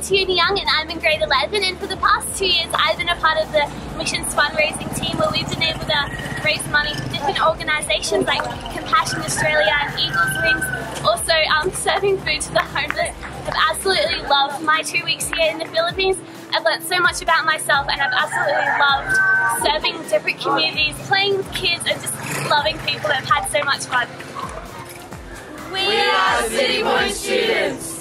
Tionne Young and I'm in grade 11, and for the past 2 years I've been a part of the Missions fundraising team where we've been able to raise money for different organisations like Compassion Australia and Eagles Wings. Also serving food to the homeless. I've absolutely loved my 2 weeks here in the Philippines. I've learnt so much about myself and I've absolutely loved serving different communities, playing with kids and just loving people. I've had so much fun. We are Citipointe students.